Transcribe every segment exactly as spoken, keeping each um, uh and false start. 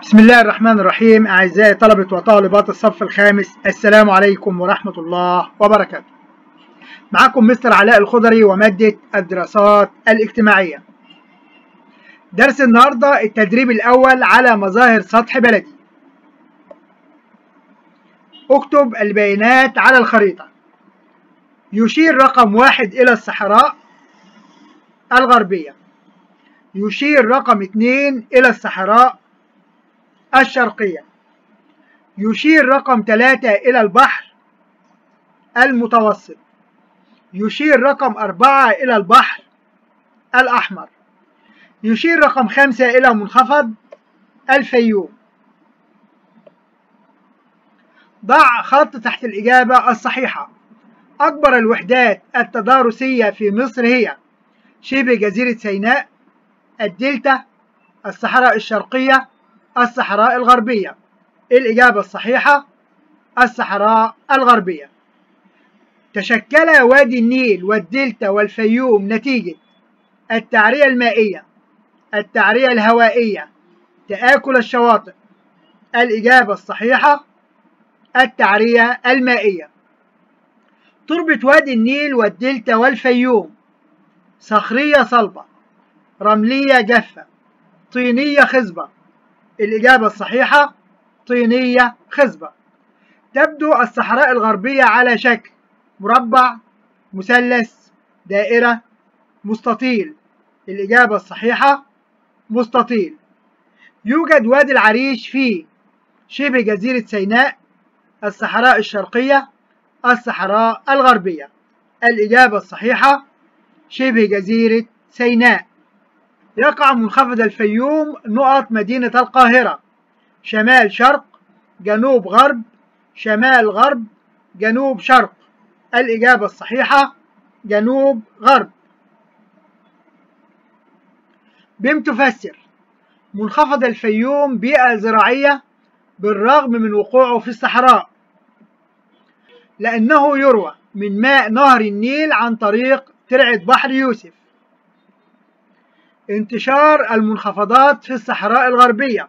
بسم الله الرحمن الرحيم. أعزائي طلبة وطالبات الصف الخامس، السلام عليكم ورحمة الله وبركاته. معكم مستر علاء الخضري ومادة الدراسات الاجتماعية. درس النهاردة التدريب الأول على مظاهر سطح بلدي. اكتب البيانات على الخريطة. يشير رقم واحد إلى الصحراء الغربية. يشير رقم اثنين إلى الصحراء الشرقية. يشير رقم ثلاثة إلى البحر المتوسط. يشير رقم أربعة إلى البحر الأحمر. يشير رقم خمسة إلى منخفض الفيوم. ضع خط تحت الإجابة الصحيحة. أكبر الوحدات التضاريسية في مصر هي شبه جزيرة سيناء، الدلتا، الصحراء الشرقية، الصحراء الغربية. الإجابة الصحيحة الصحراء الغربية. تشكل وادي النيل والدلتا والفيوم نتيجة التعرية المائية، التعرية الهوائية، تآكل الشواطئ. الإجابة الصحيحة التعرية المائية. تربة وادي النيل والدلتا والفيوم صخرية صلبة، رملية جافة، طينية خصبة. الإجابة الصحيحة طينية خصبة. تبدو الصحراء الغربية على شكل مربع، مثلث، دائرة، مستطيل. الإجابة الصحيحة مستطيل. يوجد وادي العريش في شبه جزيرة سيناء، الصحراء الشرقية، الصحراء الغربية. الإجابة الصحيحة شبه جزيرة سيناء. يقع منخفض الفيوم نقط مدينة القاهرة: شمال شرق، جنوب غرب، شمال غرب، جنوب شرق. الإجابة الصحيحة جنوب غرب. بم تفسر منخفض الفيوم بيئة زراعية بالرغم من وقوعه في الصحراء، لأنه يروى من ماء نهر النيل عن طريق ترعة بحر يوسف. انتشار المنخفضات في الصحراء الغربية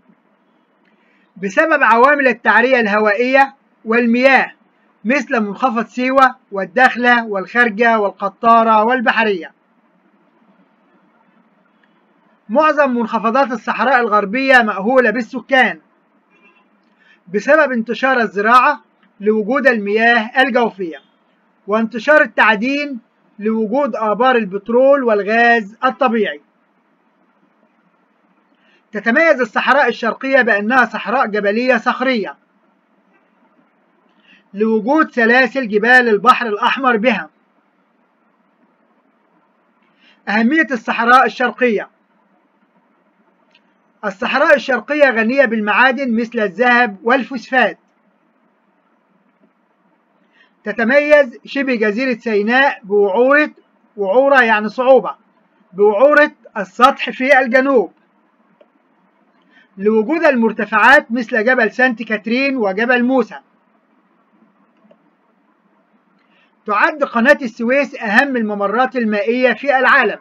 بسبب عوامل التعرية الهوائية والمياه مثل منخفض سيوة والدخلة والخرجة والقطارة والبحرية. معظم منخفضات الصحراء الغربية مأهولة بالسكان بسبب انتشار الزراعة لوجود المياه الجوفية، وانتشار التعدين لوجود آبار البترول والغاز الطبيعي. تتميز الصحراء الشرقية بأنها صحراء جبلية صخرية لوجود سلاسل جبال البحر الأحمر بها. أهمية الصحراء الشرقية: الصحراء الشرقية غنية بالمعادن مثل الذهب والفوسفات. تتميز شبه جزيرة سيناء بوعورة وعورة يعني صعوبة بوعورة السطح في الجنوب لوجود المرتفعات مثل جبل سانت كاترين وجبل موسى. تعد قناة السويس أهم الممرات المائية في العالم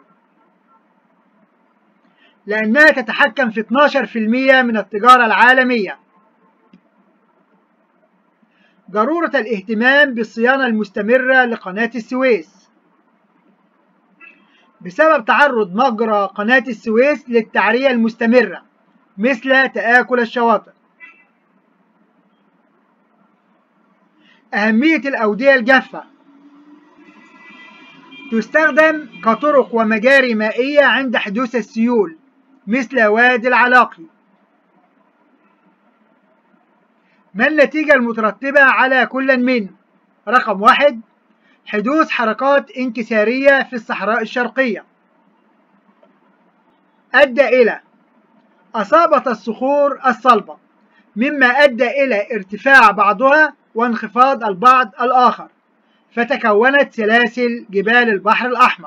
لأنها تتحكم في اثني عشر بالمئة من التجارة العالمية. ضرورة الاهتمام بالصيانة المستمرة لقناة السويس بسبب تعرض مجرى قناة السويس للتعرية المستمرة مثل تآكل الشواطئ. أهمية الأودية الجافة: تستخدم كطرق ومجاري مائية عند حدوث السيول مثل وادي العلاقي. ما النتيجة المترتبة على كل من: رقم واحد حدوث حركات انكسارية في الصحراء الشرقية أدى إلى أصابة الصخور الصلبة مما أدى إلى ارتفاع بعضها وانخفاض البعض الآخر فتكونت سلاسل جبال البحر الأحمر.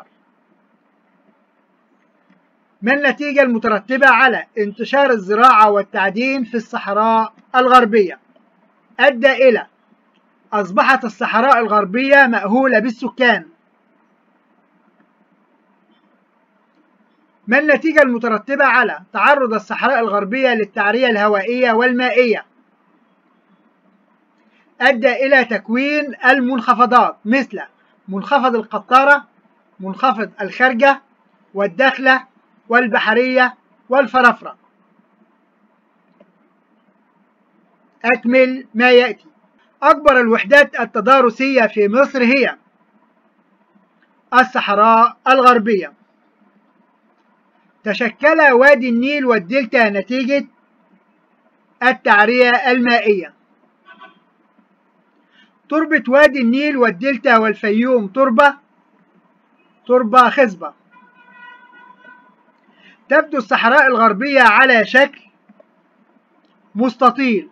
ما النتيجة المترتبة على انتشار الزراعة والتعدين في الصحراء الغربية؟ أدى إلى أصبحت الصحراء الغربية مأهولة بالسكان. ما النتيجة المترتبة على تعرض الصحراء الغربية للتعرية الهوائية والمائية؟ أدى إلى تكوين المنخفضات مثل منخفض القطارة، منخفض الخرجة، والدخلة، والبحرية، والفرافرة. أكمل ما يأتي. أكبر الوحدات التضاريسية في مصر هي الصحراء الغربية. تشكل وادي النيل والدلتا نتيجة التعرية المائية. تربة وادي النيل والدلتا والفيوم تربة تربة خصبة. تبدو الصحراء الغربية على شكل مستطيل.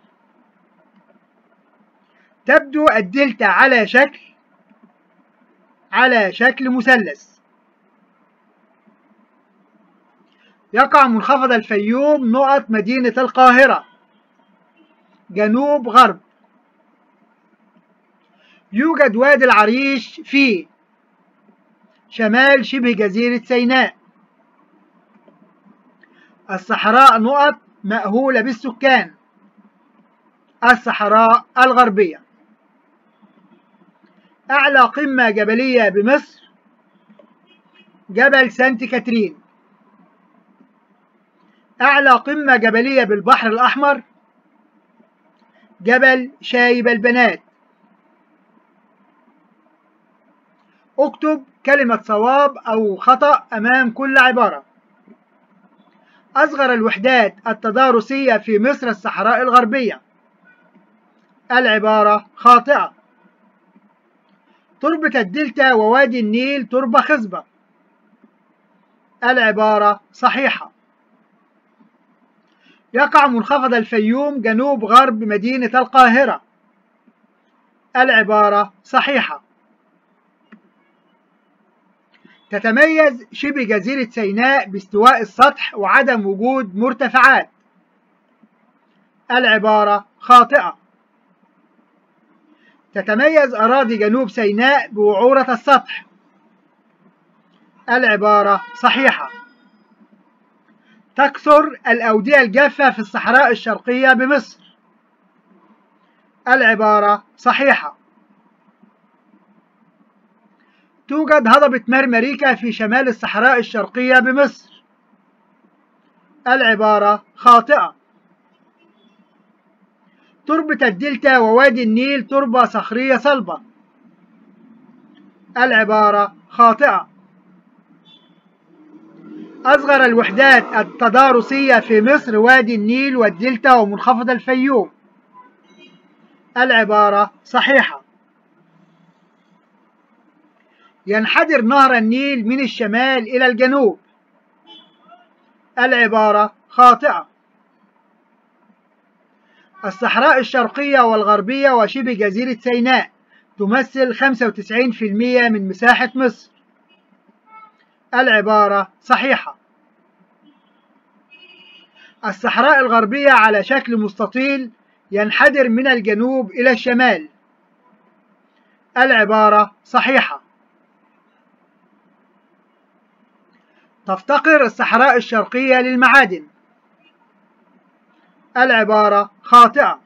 تبدو الدلتا على شكل على شكل مثلث. يقع منخفض الفيوم نقط مدينة القاهرة جنوب غرب. يوجد وادي العريش في شمال شبه جزيرة سيناء. الصحراء نقط مأهولة بالسكان. الصحراء الغربية. أعلى قمة جبلية بمصر جبل سانت كاترين. أعلى قمة جبلية بالبحر الأحمر جبل شايب البنات. اكتب كلمة صواب أو خطأ أمام كل عبارة. أصغر الوحدات التضاريسية في مصر الصحراء الغربية. العبارة خاطئة. تربة الدلتا ووادي النيل تربة خصبة. العبارة صحيحة. يقع منخفض الفيوم جنوب غرب مدينة القاهرة. العبارة صحيحة. تتميز شبه جزيرة سيناء باستواء السطح وعدم وجود مرتفعات. العبارة خاطئة. تتميز أراضي جنوب سيناء بوعورة السطح. العبارة صحيحة. تكثر الأودية الجافة في الصحراء الشرقية بمصر. العبارة صحيحة. توجد هضبة مرمريكا في شمال الصحراء الشرقية بمصر. العبارة خاطئة. تربة الدلتا ووادي النيل تربة صخرية صلبة. العبارة خاطئة. أصغر الوحدات التضاريسية في مصر وادي النيل والدلتا ومنخفض الفيوم. العبارة صحيحة. ينحدر نهر النيل من الشمال إلى الجنوب. العبارة خاطئة. الصحراء الشرقية والغربية وشبه جزيرة سيناء تمثل خمسة وتسعين بالمئة من مساحة مصر. العبارة صحيحة. الصحراء الغربية على شكل مستطيل ينحدر من الجنوب إلى الشمال. العبارة صحيحة. تفتقر الصحراء الشرقية للمعادن. العبارة خاطئة.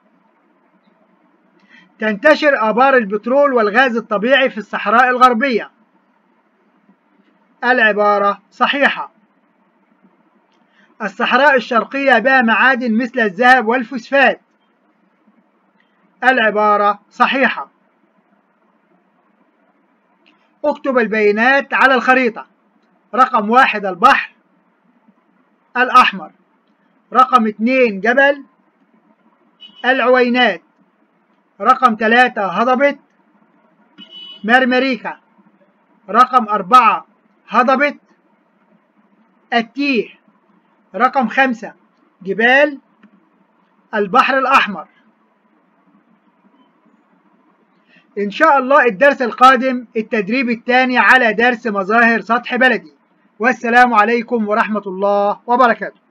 تنتشر آبار البترول والغاز الطبيعي في الصحراء الغربية. العبارة صحيحة. الصحراء الشرقية بها معادن مثل الذهب والفوسفات. العبارة صحيحة. اكتب البيانات على الخريطة. رقم واحد البحر الأحمر. رقم اثنين جبل العوينات. رقم ثلاثة هضبة مرمريكا. رقم أربعة هضبة التيه. رقم خمسة جبال البحر الأحمر. إن شاء الله الدرس القادم التدريب الثاني على درس مظاهر سطح بلدي. والسلام عليكم ورحمة الله وبركاته.